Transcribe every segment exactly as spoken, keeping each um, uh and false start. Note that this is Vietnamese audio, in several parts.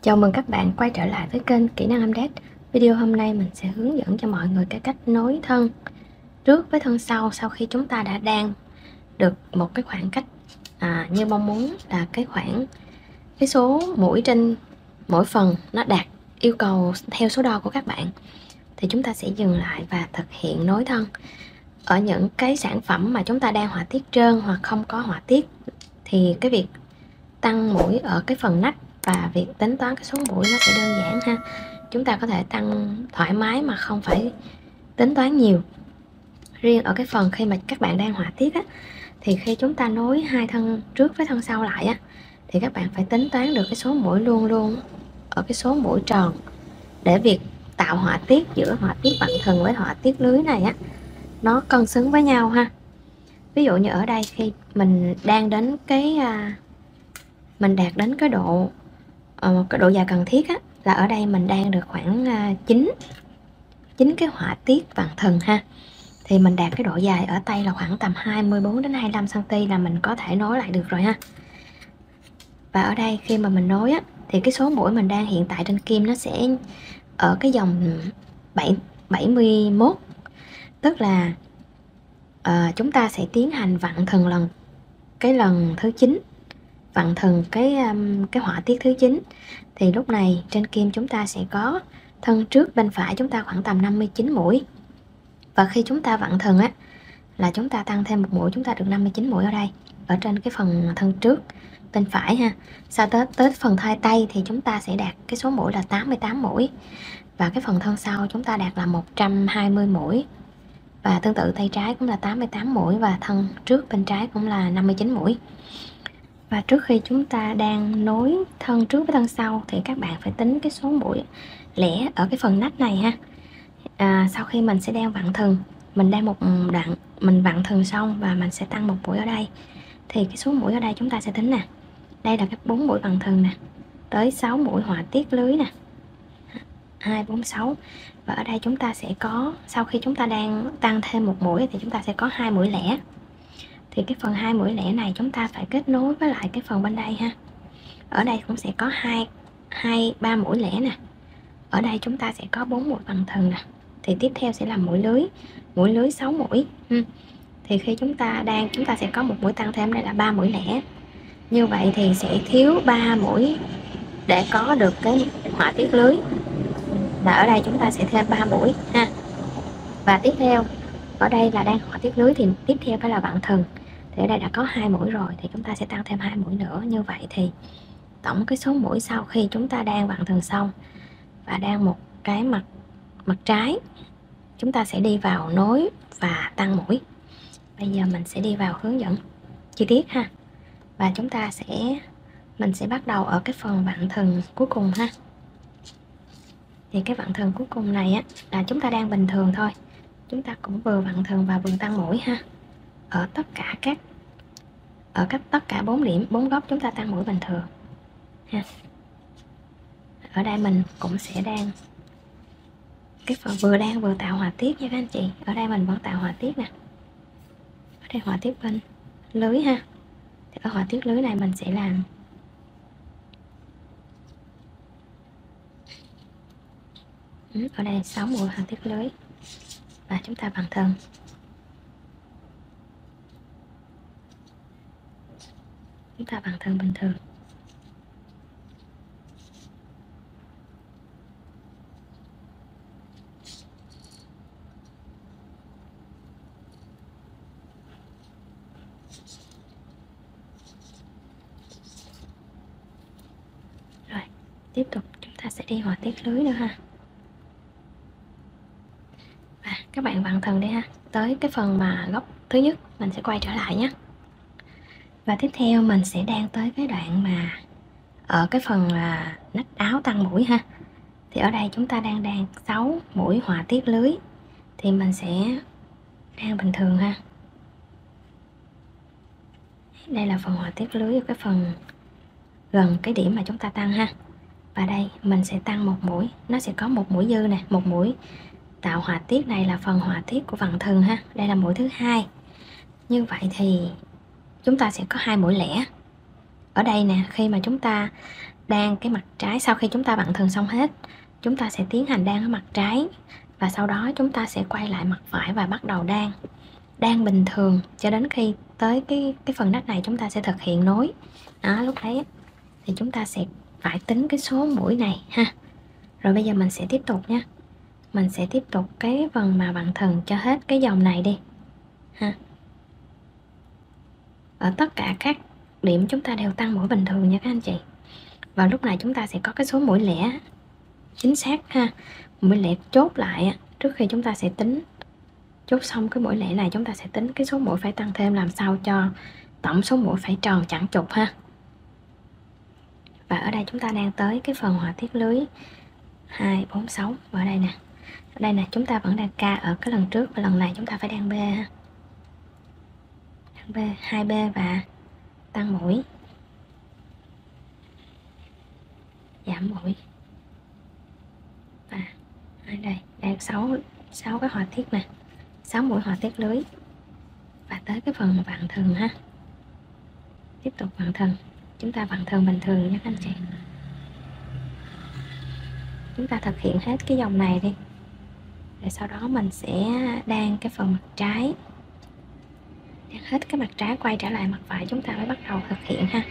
Chào mừng các bạn quay trở lại với kênh Kỹ năng Âm Đét. Video hôm nay mình sẽ hướng dẫn cho mọi người cái cách nối thân trước với thân sau sau khi chúng ta đã đan được một cái khoảng cách à, như mong muốn, là cái khoảng cái số mũi trên mỗi phần nó đạt yêu cầu theo số đo của các bạn, thì chúng ta sẽ dừng lại và thực hiện nối thân. Ở những cái sản phẩm mà chúng ta đang họa tiết trơn hoặc không có họa tiết thì cái việc tăng mũi ở cái phần nách và việc tính toán cái số mũi nó sẽ đơn giản ha. Chúng ta có thể tăng thoải mái mà không phải tính toán nhiều. Riêng ở cái phần khi mà các bạn đang họa tiết á, thì khi chúng ta nối hai thân trước với thân sau lại á, thì các bạn phải tính toán được cái số mũi luôn luôn ở cái số mũi tròn, để việc tạo họa tiết giữa họa tiết vặn thừng với họa tiết lưới này á, nó cân xứng với nhau ha. Ví dụ như ở đây khi mình đang đến cái mình đạt đến cái độ uh, cái độ dài cần thiết á, là ở đây mình đang được khoảng uh, chín chín cái họa tiết vặn thừng ha, thì mình đạt cái độ dài ở tay là khoảng tầm hai mươi bốn đến hai mươi lăm xăng ti mét là mình có thể nối lại được rồi ha. Và ở đây khi mà mình nối á, thì cái số mũi mình đang hiện tại trên kim nó sẽ ở cái dòng bảy mươi mốt, tức là uh, chúng ta sẽ tiến hành vặn thừng lần cái lần thứ chín, vặn thừng cái um, cái họa tiết thứ chín. Thì lúc này trên kim chúng ta sẽ có thân trước bên phải chúng ta khoảng tầm năm mươi chín mũi, và khi chúng ta vặn thừng á là chúng ta tăng thêm một mũi, chúng ta được năm mươi chín mũi ở đây, ở trên cái phần thân trước bên phải ha. Sau tới tới phần thai tay thì chúng ta sẽ đạt cái số mũi là tám mươi tám mũi, và cái phần thân sau chúng ta đạt là một trăm hai mươi mũi, và tương tự tay trái cũng là tám mươi tám mũi, và thân trước bên trái cũng là năm mươi chín mũi. Và trước khi chúng ta đang nối thân trước với thân sau thì các bạn phải tính cái số mũi lẻ ở cái phần nách này ha. À, sau khi mình sẽ đang vặn thừng, mình đang một đoạn mình vặn thừng xong và mình sẽ tăng một mũi ở đây, thì cái số mũi ở đây chúng ta sẽ tính nè. Đây là cái bốn mũi vặn thừng nè, tới sáu mũi họa tiết lưới nè, hai bốn sáu. Và ở đây chúng ta sẽ có, sau khi chúng ta đang tăng thêm một mũi thì chúng ta sẽ có hai mũi lẻ. Thì cái phần hai mũi lẻ này chúng ta phải kết nối với lại cái phần bên đây ha. Ở đây cũng sẽ có hai hai ba mũi lẻ nè. Ở đây chúng ta sẽ có bốn mũi vặn thừng nè. Thì tiếp theo sẽ là mũi lưới, mũi lưới sáu mũi. Thì khi chúng ta đang chúng ta sẽ có một mũi tăng thêm, đây là ba mũi lẻ. Như vậy thì sẽ thiếu ba mũi để có được cái họa tiết lưới. Là ở đây chúng ta sẽ thêm ba mũi ha. Và tiếp theo ở đây là đang họa tiết lưới thì tiếp theo phải là vặn thừng. Thì ở đây đã có hai mũi rồi thì chúng ta sẽ tăng thêm hai mũi nữa. Như vậy thì tổng cái số mũi sau khi chúng ta đang vặn thừng xong và đang một cái mặt mặt trái, chúng ta sẽ đi vào nối và tăng mũi. Bây giờ mình sẽ đi vào hướng dẫn chi tiết ha. Và chúng ta sẽ mình sẽ bắt đầu ở cái phần vặn thừng cuối cùng ha. Thì cái vặn thừng cuối cùng này á là chúng ta đang bình thường thôi. Chúng ta cũng vừa vặn thừng và vừa tăng mũi ha. Ở tất cả các ở các tất cả bốn điểm, bốn góc chúng ta tăng mũi bình thường ha. Ở đây mình cũng sẽ đang cái phần vừa đang vừa tạo họa tiết nha các anh chị. Ở đây mình vẫn tạo họa tiết nè. Ở đây họa tiết bên lưới ha. Thì ở họa tiết lưới này mình sẽ làm ở đây sáu mũi họa tiết lưới và chúng ta vặn thừng. Chúng ta vặn thừng bình thường. Rồi, tiếp tục chúng ta sẽ đi họa tiết lưới nữa ha. Và các bạn vặn thừng đi ha. Tới cái phần mà góc thứ nhất mình sẽ quay trở lại nhé. Và tiếp theo mình sẽ đang tới cái đoạn mà ở cái phần là nách áo tăng mũi ha. Thì ở đây chúng ta đang đang sáu mũi họa tiết lưới, thì mình sẽ đang bình thường ha. Đây là phần họa tiết lưới ở cái phần gần cái điểm mà chúng ta tăng ha. Và đây mình sẽ tăng một mũi, nó sẽ có một mũi dư nè, một mũi tạo họa tiết này là phần họa tiết của vặn thừng ha. Đây là mũi thứ hai. Như vậy thì chúng ta sẽ có hai mũi lẻ. Ở đây nè, khi mà chúng ta đan cái mặt trái. Sau khi chúng ta vặn thừng xong hết, chúng ta sẽ tiến hành đan ở mặt trái, và sau đó chúng ta sẽ quay lại mặt phải và bắt đầu đan đan bình thường cho đến khi tới cái cái phần nách này chúng ta sẽ thực hiện nối. Đó, lúc đấy thì chúng ta sẽ phải tính cái số mũi này ha. Rồi bây giờ mình sẽ tiếp tục nhé. Mình sẽ tiếp tục cái phần mà vặn thừng cho hết cái dòng này đi ha. Ở tất cả các điểm chúng ta đều tăng mũi bình thường nha các anh chị. Và lúc này chúng ta sẽ có cái số mũi lẻ chính xác ha. Mũi lẻ chốt lại trước khi chúng ta sẽ tính. Chốt xong cái mũi lẻ này chúng ta sẽ tính cái số mũi phải tăng thêm làm sao cho tổng số mũi phải tròn chẵn chục ha. Và ở đây chúng ta đang tới cái phần họa tiết lưới hai, bốn, sáu. Và ở đây nè, ở đây nè chúng ta vẫn đang ca ở cái lần trước, và lần này chúng ta phải đan B ha. Đan B, hai B và tăng mũi, giảm mũi. Và ở đây đang sáu sáu cái họa tiết nè, sáu mũi họa tiết lưới. Và tới cái phần vặn thừng ha. Tiếp tục vặn thừng. Chúng ta vặn thừng bình thường nha các anh chị. Chúng ta thực hiện hết cái dòng này đi. Rồi sau đó mình sẽ đan cái phần mặt trái. Đan hết cái mặt trái quay trở lại mặt phải, chúng ta mới bắt đầu thực hiện ha.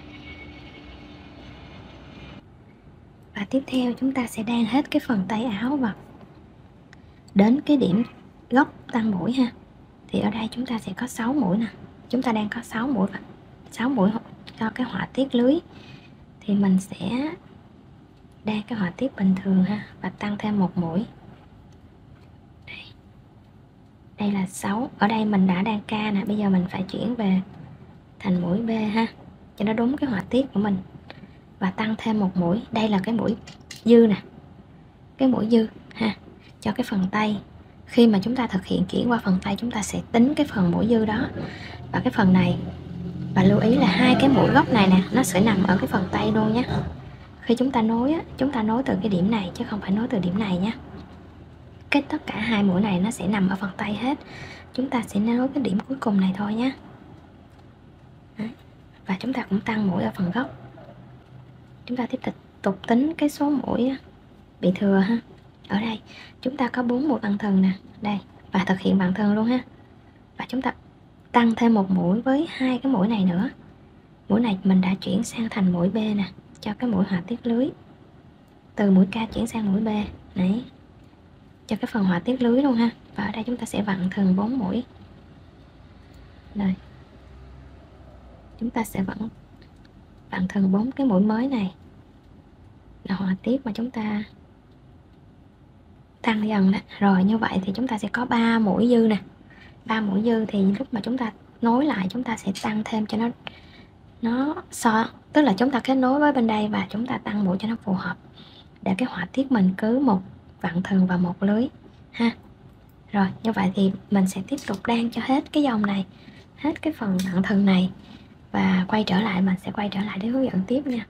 Và tiếp theo chúng ta sẽ đan hết cái phần tay áo và đến cái điểm góc tăng mũi ha. Thì ở đây chúng ta sẽ có sáu mũi nè. Chúng ta đang có sáu mũi và sáu mũi cho cái họa tiết lưới. Thì mình sẽ đan cái họa tiết bình thường ha, và tăng thêm một mũi. Đây, đây là sáu. Ở đây mình đã đan ca nè, bây giờ mình phải chuyển về thành mũi B ha, cho nó đúng cái họa tiết của mình. Và tăng thêm một mũi. Đây là cái mũi dư nè, cái mũi dư ha, cho cái phần tay. Khi mà chúng ta thực hiện chuyển qua phần tay, chúng ta sẽ tính cái phần mũi dư đó. Và cái phần này, và lưu ý là hai cái mũi gốc này nè, nó sẽ nằm ở cái phần tay luôn nhé. Khi chúng ta nối á, chúng ta nối từ cái điểm này chứ không phải nối từ điểm này nhé. Cái tất cả hai mũi này nó sẽ nằm ở phần tay hết. Chúng ta sẽ nối cái điểm cuối cùng này thôi nhé. Đấy. Và chúng ta cũng tăng mũi ở phần gốc. Chúng ta tiếp tục tính cái số mũi bị thừa ha. Ở đây chúng ta có bốn mũi vặn thừng nè, đây, và thực hiện vặn thừng luôn ha. Và chúng ta tăng thêm một mũi với hai cái mũi này nữa. Mũi này mình đã chuyển sang thành mũi B nè, cho cái mũi họa tiết lưới. Từ mũi K chuyển sang mũi B đấy, cho cái phần họa tiết lưới luôn ha. Và ở đây chúng ta sẽ vặn thừng bốn mũi. Đây, chúng ta sẽ vẫn vặn thừng bốn cái mũi mới này là họa tiết mà chúng ta tăng dần đó. Rồi như vậy thì chúng ta sẽ có ba mũi dư nè. Ba mũi dư thì lúc mà chúng ta nối lại, chúng ta sẽ tăng thêm cho nó nó so, tức là chúng ta kết nối với bên đây và chúng ta tăng mũi cho nó phù hợp, để cái họa tiết mình cứ một vặn thừng và một lưới ha. Rồi như vậy thì mình sẽ tiếp tục đan cho hết cái dòng này, hết cái phần vặn thừng này, và quay trở lại, mình sẽ quay trở lại để hướng dẫn tiếp nha.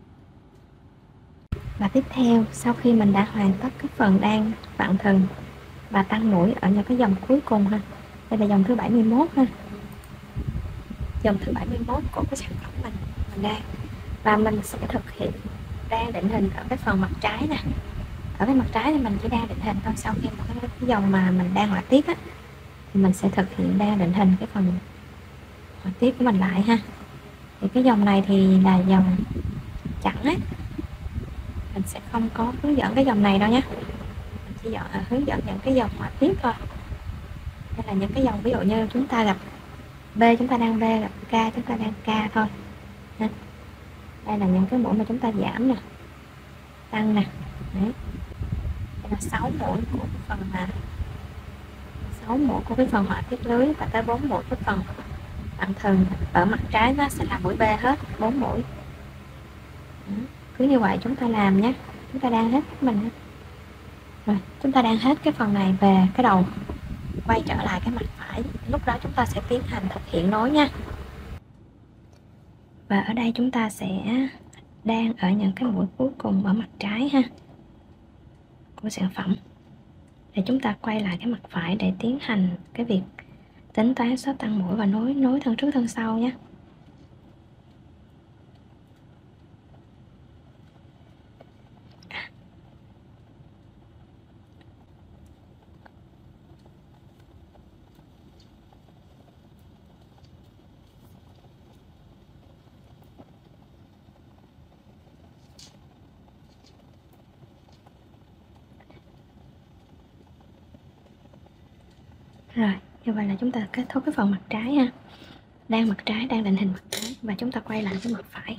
Và tiếp theo, sau khi mình đã hoàn tất cái phần đan vặn thừng và tăng mũi ở những cái dòng cuối cùng ha, đây là dòng thứ bảy mươi mốt ha, dòng thứ bảy mươi mốt của cái sản phẩm mình mình đan. Và mình sẽ thực hiện đan định hình ở cái phần mặt trái nè. Ở cái mặt trái thì mình chỉ đan định hình thôi. Sau khi một cái, cái dòng mà mình đan họa tiết á, thì mình sẽ thực hiện đan định hình cái phần họa tiết của mình lại ha. Thì cái dòng này thì là dòng chẵn á, mình sẽ không có hướng dẫn cái dòng này đâu nhé. Mình chỉ dọn, à, hướng dẫn những cái dòng họa tiết thôi. Đây là những cái dòng ví dụ như chúng ta gặp B, chúng ta đang B, gặp K, chúng ta đang K thôi. Đây là những cái mũi mà chúng ta giảm nè, tăng nè. Đấy. Đây là sáu mũi của cái phần mà sáu mũi của cái phần họa tiết lưới, và tới bốn mũi cái phần vặn thừng. Ở mặt trái nó sẽ là mũi B hết, bốn mũi. Đó. Cứ như vậy chúng ta làm nhé. Chúng ta đang hết mình. Rồi, chúng ta đang hết cái phần này về cái đầu, quay trở lại cái mặt phải. Lúc đó chúng ta sẽ tiến hành thực hiện nối nha. Và ở đây chúng ta sẽ đan ở những cái mũi cuối cùng ở mặt trái ha của sản phẩm, để chúng ta quay lại cái mặt phải để tiến hành cái việc tính toán số tăng mũi và nối nối thân trước thân sau nhé. Rồi, như vậy là chúng ta kết thúc cái phần mặt trái ha. Đan mặt trái, đang định hình mặt trái và chúng ta quay lại cái mặt phải.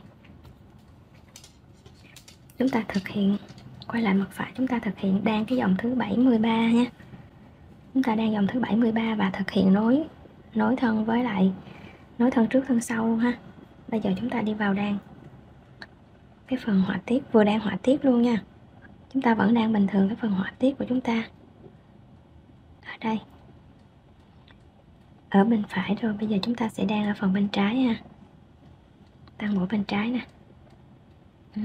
Chúng ta thực hiện quay lại mặt phải, chúng ta thực hiện đan cái dòng thứ bảy mươi ba nha. Chúng ta đan dòng thứ bảy mươi ba và thực hiện nối nối thân với lại nối thân trước thân sau luôn ha. Bây giờ chúng ta đi vào đan cái phần họa tiết, vừa đan họa tiết luôn nha. Chúng ta vẫn đang bình thường cái phần họa tiết của chúng ta. Ở đây. Ở bên phải rồi, bây giờ chúng ta sẽ đan ở phần bên trái ha. Tăng mũi bên trái nè. Ừ.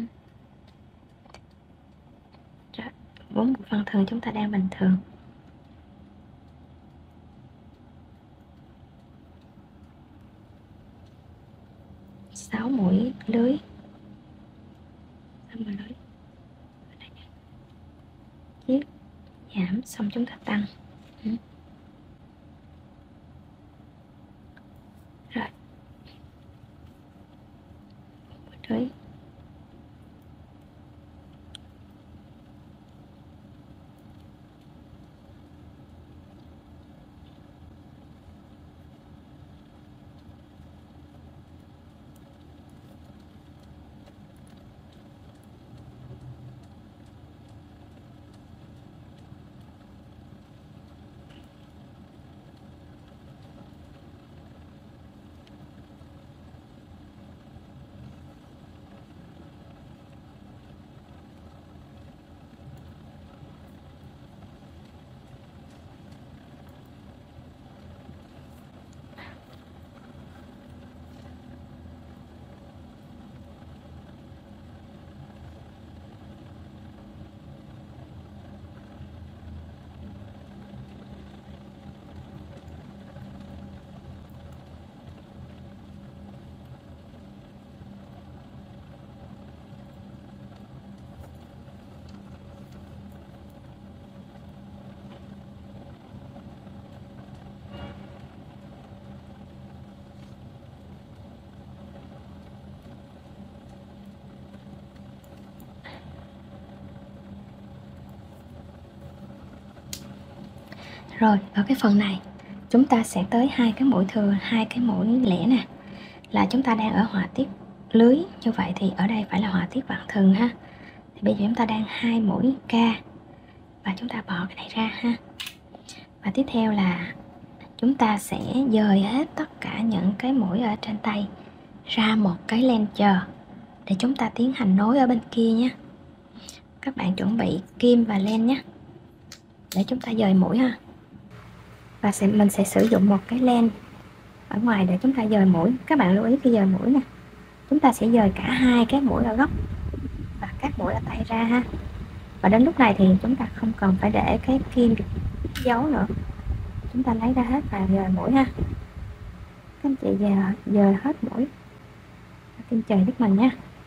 Bốn mũi phần thường chúng ta đang bình thường. Sáu mũi lưới. Xong rồi lưới. Chiếc giảm xong chúng ta tăng. Ừ. Rồi. Lưới. Rồi, ở cái phần này chúng ta sẽ tới hai cái mũi thừa, hai cái mũi lẻ nè. Là chúng ta đang ở họa tiết lưới, như vậy thì ở đây phải là họa tiết vặn thừng ha. Thì bây giờ chúng ta đang hai mũi K và chúng ta bỏ cái này ra ha. Và tiếp theo là chúng ta sẽ dời hết tất cả những cái mũi ở trên tay ra một cái len chờ để chúng ta tiến hành nối ở bên kia nhé. Các bạn chuẩn bị kim và len nhé, để chúng ta dời mũi ha. Và sẽ, mình sẽ sử dụng một cái len ở ngoài để chúng ta dời mũi. Các bạn lưu ý khi dời mũi nè, chúng ta sẽ dời cả hai cái mũi ở góc và các mũi ở tay ra ha. Và đến lúc này thì chúng ta không cần phải để cái kim giấu nữa, chúng ta lấy ra hết và dời mũi ha. Các anh chị dời, dời hết mũi, kim chời giúp mình nha.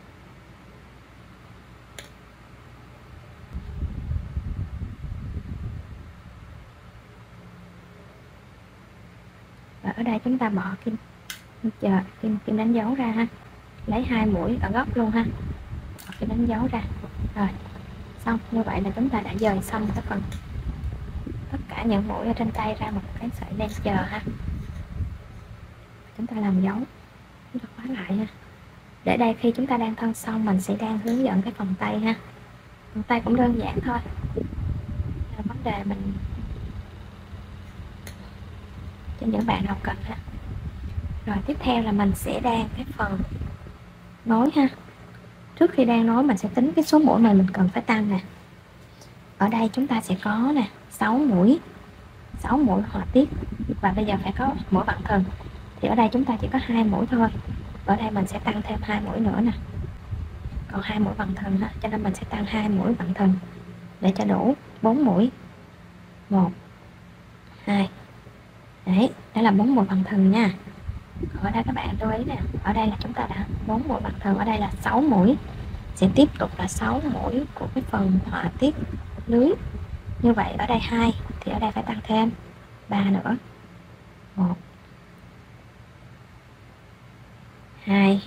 Và ở đây chúng ta bỏ kim kim chờ kim kim đánh dấu ra ha, lấy hai mũi ở góc luôn ha, bỏ kim đánh dấu ra. Rồi xong, như vậy là chúng ta đã dời xong cái phần tất cả những mũi ở trên tay ra một cái sợi len chờ ha. Chúng ta làm dấu, chúng ta khóa lại ha. Để đây khi chúng ta đang thân xong mình sẽ đang hướng dẫn cái phần tay ha. Phần tay cũng đơn giản thôi, là vấn đề mình cho những bạn nào cần ha. Rồi tiếp theo là mình sẽ đan cái phần nối ha. Trước khi đan nối mình sẽ tính cái số mũi mà mình cần phải tăng nè. Ở đây chúng ta sẽ có nè sáu mũi, sáu mũi họa tiết và bây giờ phải có mũi vặn thừng. Thì ở đây chúng ta chỉ có hai mũi thôi. Ở đây mình sẽ tăng thêm hai mũi nữa nè. Còn hai mũi vặn thừng đó, cho nên mình sẽ tăng hai mũi vặn thừng để cho đủ bốn mũi. một hai. Đấy, đó là bốn mũi vặn thừng nha. Còn ở đây các bạn lưu ý nè, ở đây là chúng ta đã bốn mũi vặn thừng, ở đây là sáu mũi. Sẽ tiếp tục là sáu mũi của cái phần họa tiết lưới. Như vậy ở đây hai thì ở đây phải tăng thêm ba nữa. một hai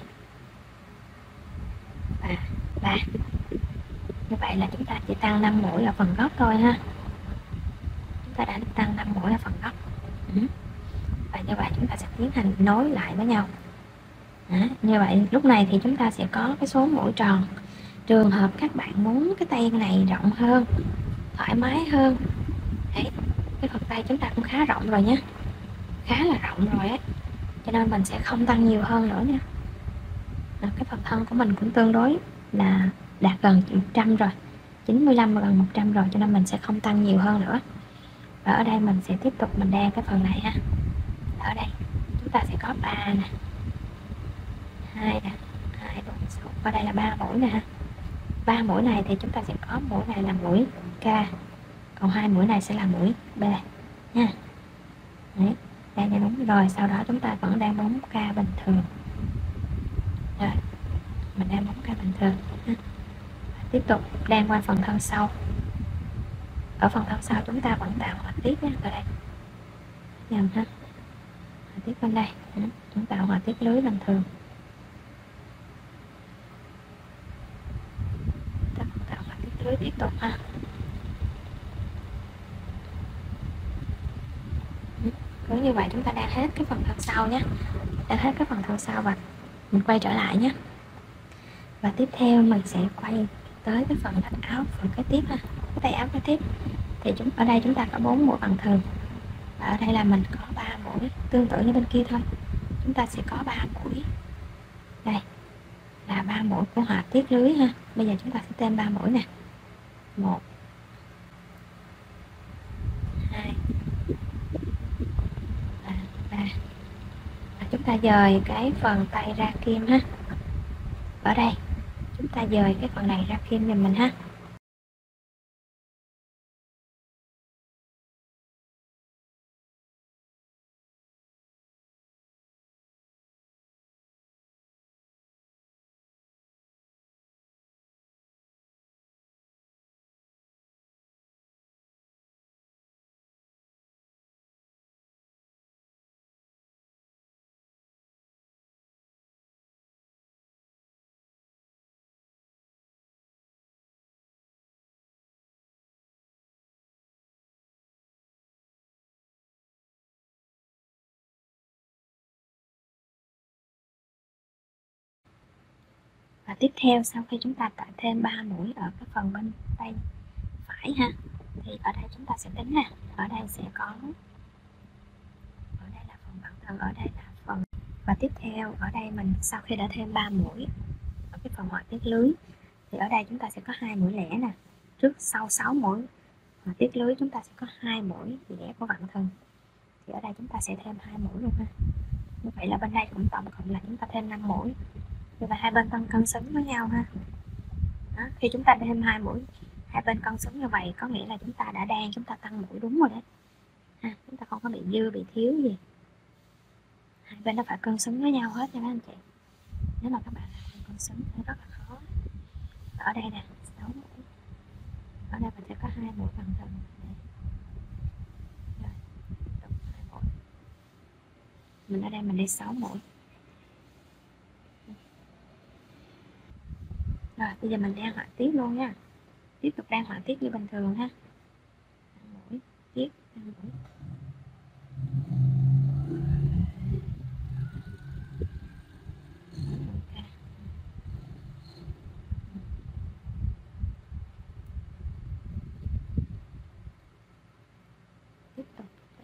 và ba. Như vậy là chúng ta chỉ tăng năm mũi ở phần gốc thôi ha. Chúng ta đã tăng năm mũi ở phần gốc. Ừ. Và như vậy chúng ta sẽ tiến hành nối lại với nhau. Đó, như vậy lúc này thì chúng ta sẽ có cái số mũi tròn. Trường hợp các bạn muốn cái tay này rộng hơn, thoải mái hơn, đấy, cái phần tay chúng ta cũng khá rộng rồi nhé, khá là rộng rồi ấy, cho nên mình sẽ không tăng nhiều hơn nữa nha. Đó, cái phần thân của mình cũng tương đối là đạt gần một trăm rồi, chín mươi lăm gần một trăm rồi, cho nên mình sẽ không tăng nhiều hơn nữa. Và ở đây mình sẽ tiếp tục mình đan cái phần này ha. Ở đây chúng ta sẽ có ba nè, hai nè, hai bốn sáu, ở đây là ba mũi nè ha. Ba mũi này thì chúng ta sẽ có mũi này là mũi K, còn hai mũi này sẽ là mũi B nha. Đấy, đan cho đúng rồi, sau đó chúng ta vẫn đang bóng K bình thường. Rồi, mình đang bóng K bình thường ha. Tiếp tục đan qua phần thân sau. Ở phần thân sau chúng ta vẫn tạo họa tiết nha, ở đây nhầm ha, họa tiết bên đây, chúng tạo họa tiết lưới bình thường. Ta tạo họa tiết lưới tiếp tục ha. Cứ như vậy chúng ta đang hết cái phần thân sau nhé, đang hết cái phần thân sau và mình quay trở lại nhé. Và tiếp theo mình sẽ quay tới cái phần thắt áo, phần kế tiếp ha, cái tay áo kế tiếp. Thì chúng ở đây chúng ta có bốn mũi bằng thường, và ở đây là mình có ba mũi tương tự như bên kia thôi. Chúng ta sẽ có ba mũi, đây là ba mũi của họa tiết lưới ha. Bây giờ chúng ta sẽ thêm ba mũi nè, một, hai, ba, ba. Và chúng ta dời cái phần tay ra kim ha. Ở đây chúng ta dời cái phần này ra kim giùm mình ha. Và tiếp theo sau khi chúng ta tạo thêm ba mũi ở cái phần bên tay phải ha, thì ở đây chúng ta sẽ tính nè, ở đây sẽ có, ở đây là phần bằng thân, ở đây là phần, và tiếp theo ở đây mình sau khi đã thêm ba mũi ở cái phần họa tiết lưới thì ở đây chúng ta sẽ có hai mũi lẻ nè, trước sau sáu mũi họa tiết lưới chúng ta sẽ có hai mũi lẻ của vặn thân, thì ở đây chúng ta sẽ thêm hai mũi luôn ha. Như vậy là bên đây cũng tổng cộng là chúng ta thêm năm mũi, và hai bên thân cân xứng với nhau ha. Đó, khi chúng ta thêm hai mũi hai bên cân xứng như vậy có nghĩa là chúng ta đã đan, chúng ta tăng mũi đúng rồi đấy ha, chúng ta không có bị dư bị thiếu gì, hai bên nó phải cân xứng với nhau hết nha các anh chị. Nếu mà các bạn làm không cân xứng thì rất là khó. Ở đây nè, sáu mũi, ở đây mình sẽ có hai mũi bằng thân, mình ở đây mình đi sáu mũi. Rồi bây giờ mình đan họa tiết luôn nha, tiếp tục đan họa tiết như bình thường ha, mũi tiếp mũi. Tiếp tục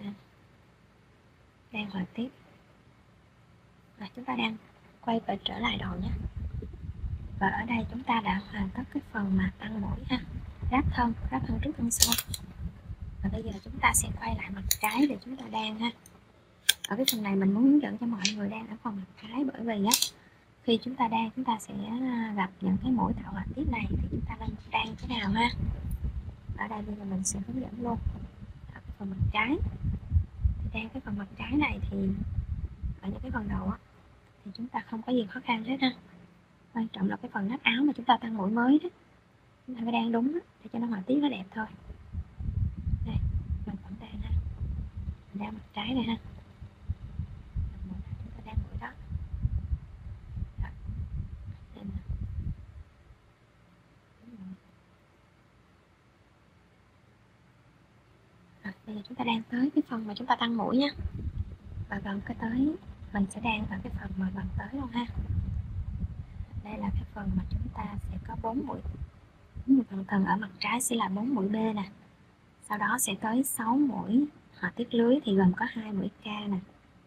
đan họa tiết. Rồi chúng ta đang quay về trở lại đầu nhé. Và ở đây chúng ta đã hoàn tất cái phần mà tăng mũi ha, ráp thân, ráp thân trước thân sau. Và bây giờ chúng ta sẽ quay lại mặt trái để chúng ta đan ha. Ở cái phần này mình muốn hướng dẫn cho mọi người đan ở phần mặt trái, bởi vì á khi chúng ta đan chúng ta sẽ gặp những cái mũi tạo họa tiết này thì chúng ta nên đan thế nào ha. Ở đây bây giờ mình sẽ hướng dẫn luôn ở cái phần mặt trái. Thì đan cái phần mặt trái này thì ở những cái phần đầu á thì chúng ta không có gì khó khăn hết ha. Quan trọng là cái phần nắp áo mà chúng ta tăng mũi mới đó, chúng ta phải đan đúng đó, để cho nó họa tiết nó đẹp thôi. Đây, mình vẫn đan ha, mình đan mặt trái này ha, chúng ta đan mũi đó. Rồi. Đây nè. Rồi. Bây giờ chúng ta đang tới cái phần mà chúng ta tăng mũi nha, và gần cái tới mình sẽ đang vào cái phần mà gần tới luôn ha. Đây là cái phần mà chúng ta sẽ có bốn mũi. Mũi vằn thần ở mặt trái sẽ là bốn mũi B nè, sau đó sẽ tới sáu mũi họa tiết lưới thì gồm có hai mũi K nè,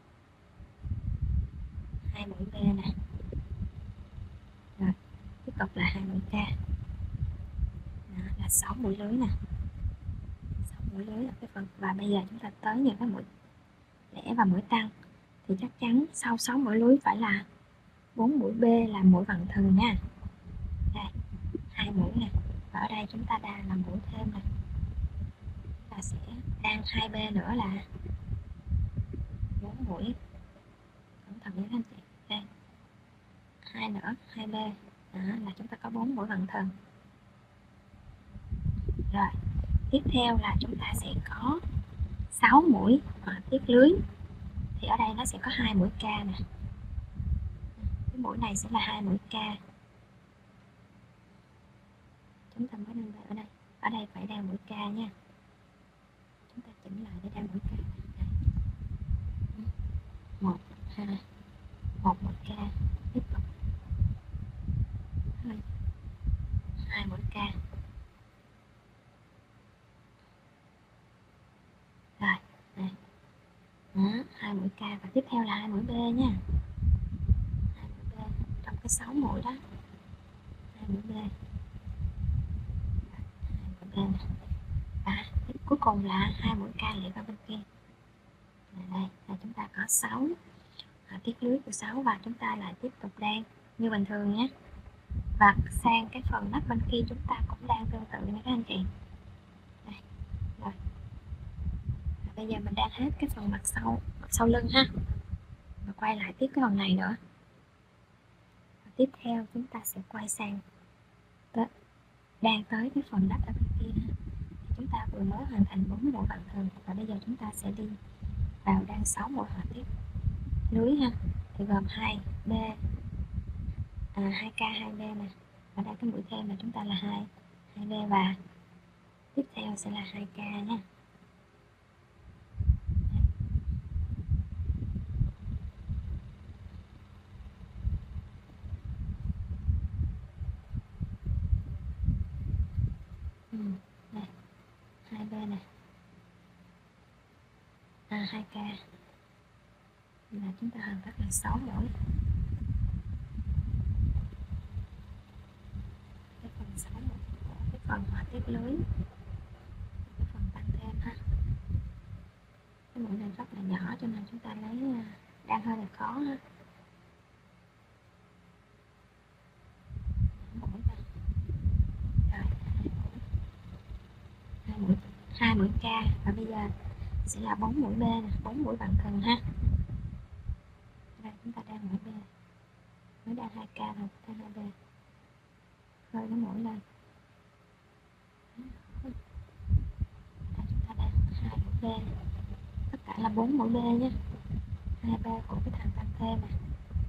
hai mũi B nè, rồi tiếp tục là hai mũi K. Đó, là sáu mũi lưới nè, sáu mũi lưới ở cái phần. Và bây giờ chúng ta tới những cái mũi lẻ và mũi tăng thì chắc chắn sau sáu mũi lưới phải là bốn mũi B là mũi vằn thừng nha. Đây, hai mũi nè, và ở đây chúng ta đang làm mũi thêm nè, là sẽ đang hai B nữa là bốn mũi. Cẩn thận nhé anh chị. Đây, hai nữa, hai B. Đó, là chúng ta có bốn mũi vằn thừng. Rồi, tiếp theo là chúng ta sẽ có sáu mũi họa tiết lưới. Thì ở đây nó sẽ có hai mũi K nè. Cái mũi này sẽ là hai mũi K. Chúng ta mới nâng ở đây. Ở đây phải đeo mũi K nha. Chúng ta chỉnh lại để đeo mũi K. một, hai, một mũi K. Tiếp tục hai, hai mũi K. Rồi, đây. Đó, hai mũi K và tiếp theo là hai mũi B nha. Hai mũi B trong cái sáu mũi đó. Hai mũi B. Hai mũi B nè. Và cuối cùng là hai mũi K lại qua bên kia. Đây là chúng ta có sáu tiết lưới của sáu và chúng ta lại tiếp tục đan như bình thường nhé. Và sang cái phần nắp bên kia chúng ta cũng đan tương tự nha các anh chị. Đây. Rồi. Và bây giờ mình đan hết cái phần mặt sau, mặt sau lưng ha. Và quay lại tiếp cái phần này nữa. Và tiếp theo chúng ta sẽ quay sang tới, đan tới cái phần nắp ở bên kia ha. Chúng ta vừa mới hoàn thành bốn mũi vặn thường và bây giờ chúng ta sẽ đi vào đan sáu mũi họa tiết lưới ha, thì gồm hai B, à, hai K hai B nè, và đây cái mũi thêm là chúng ta là hai hai B và tiếp theo sẽ là hai K nha. Ừ, đây hai B nè, à, hai K là chúng ta hoàn tất là sáu mũi. Cái phần sáu mũi, cái phần họa tiết lưới, cái phần tăng thêm ha. Cái mũi này rất là nhỏ cho nên chúng ta lấy đang hơi là khó ha. Mũi rồi, hai mũi, hai mũi K và bây giờ sẽ là bốn mũi B nè, bốn mũi vặn thừng ha. Đây chúng ta đang mũi B, mới đang hai K rồi, đang hai B, khơi cái mũi lên. Đây chúng ta đang hai mũi B, tất cả là bốn mũi B nhé, hai B của cái thằng tăng thêm nè.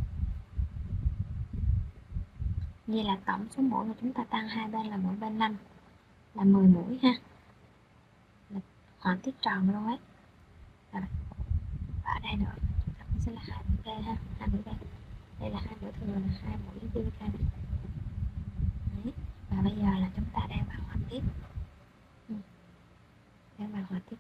Vậy là tổng số mũi mà chúng ta tăng hai bên là mũi bên năm, là mười mũi ha, là họa tiết tròn luôn ấy. Và ở đây nữa chúng ta cũng sẽ là hai mũi B ha, hai mũi B. Đây là hai mũi thường là hai mũi B này. Đấy. Và bây giờ là chúng ta đang vào họa tiết, ừ. đang vào họa tiết,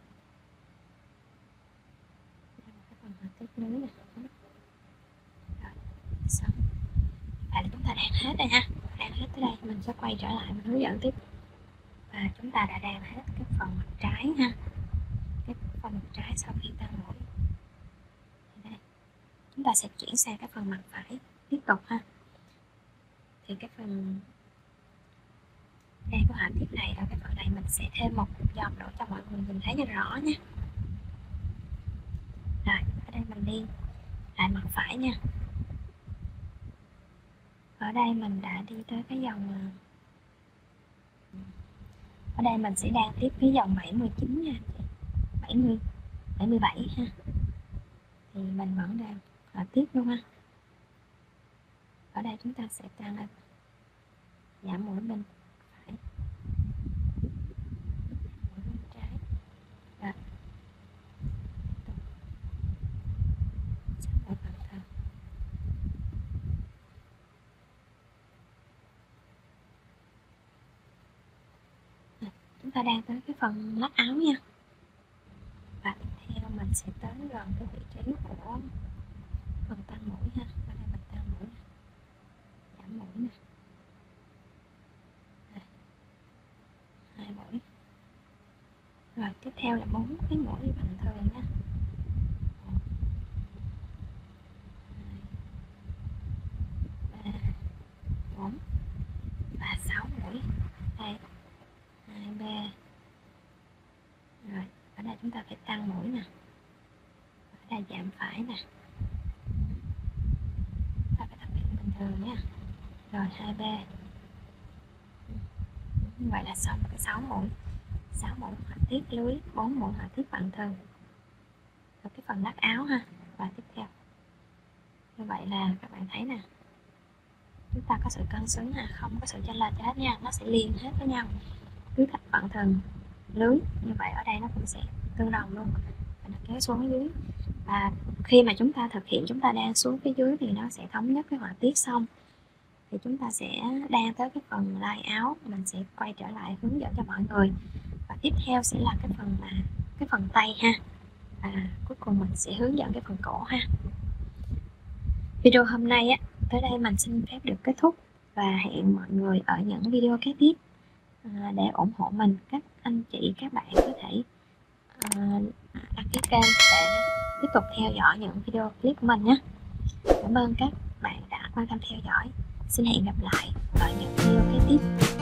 đang vào cái phần họa tiết lưới này. Rồi, xong. Vậy là chúng ta đan hết đây ha, đan hết tới đây mình sẽ quay trở lại mình hướng dẫn tiếp. Và chúng ta đã đan hết cái phần mặt trái ha, cái phần mặt trái sau khi tăng mũi. Đây, chúng ta sẽ chuyển sang cái phần mặt phải tiếp tục ha. Thì cái phần đây của họa tiết này, ở cái phần này mình sẽ thêm một dòng nữa cho mọi người nhìn thấy cho rõ nha. Rồi, ở đây mình đi lại mặt phải nha. Ở đây mình đã đi tới cái dòng, ở đây mình sẽ đang tiếp cái dòng bảy mươi chín nha, bảy mươi, bảy mươi bảy ha. Thì mình vẫn đang ở tiếp luôn ha. Ở đây chúng ta sẽ tăng lên, giảm mũi bên phải, mũi bên trái. Rồi, chúng ta đang tới cái phần lắc áo nha. Và tiếp theo mình sẽ tới gần cái vị trí của phần tăng mũi ha. Ở đây mình tăng mũi, giảm mũi nè, hai mũi. Rồi tiếp theo là bốn cái mũi bằng thường nha. ba, bốn và sáu mũi. Đây, hai, ba. Rồi, ở đây chúng ta phải tăng mũi nè. Ở đây giảm phải nè. Ta phải thực hiện bình thường nha. Rồi, hai, ba. Như vậy là xong cái sáu mũi. sáu mũi họa tiết lưới, bốn mũi họa tiết bằng thường. Rồi cái phần lắc áo ha. Và tiếp theo. Như vậy là các bạn thấy nè. Chúng ta có sự cân xứng ha, không có sự chênh lệch hết nha, nó sẽ liên hết với nhau. Cứ thạch bằng thường lưới như vậy ở đây nó cũng sẽ tương đồng luôn. Và nó kéo xuống dưới. Và khi mà chúng ta thực hiện, chúng ta đan xuống phía dưới thì nó sẽ thống nhất cái họa tiết xong. Thì chúng ta sẽ đan tới cái phần lai áo, mình sẽ quay trở lại hướng dẫn cho mọi người. Và tiếp theo sẽ là cái phần mà cái phần tay ha. Và cuối cùng mình sẽ hướng dẫn cái phần cổ ha. Video hôm nay á, tới đây mình xin phép được kết thúc. Và hẹn mọi người ở những video kế tiếp. À, để ủng hộ mình, các anh chị, các bạn có thể à, đăng ký kênh để tiếp tục theo dõi những video clip của mình nhé. Cảm ơn các bạn đã quan tâm theo dõi. Xin hẹn gặp lại ở những video kế tiếp.